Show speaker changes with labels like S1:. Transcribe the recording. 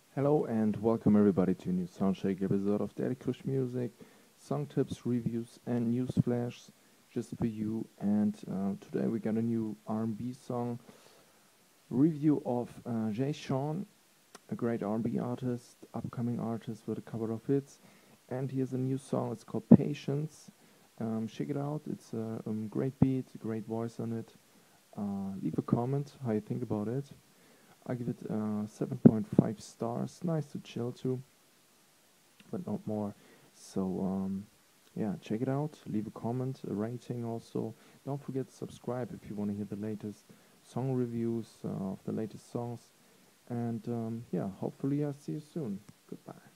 S1: Hello and welcome everybody to a new Soundshake episode of Daddy Kush Music, song tips, reviews and news flashes just for you. And today we got a new R&B song review of Jay Sean, a great R&B artist, upcoming artist with a couple of hits. And he has a new song, it's called Patience. Check it out, it's a great beat, a great voice on it. Leave a comment how you think about it. I give it 7.5 stars. Nice to chill to, but not more. So yeah, check it out. Leave a comment, a rating also. Don't forget to subscribe if you want to hear the latest song reviews of the latest songs. And yeah, hopefully I'll see you soon. Goodbye.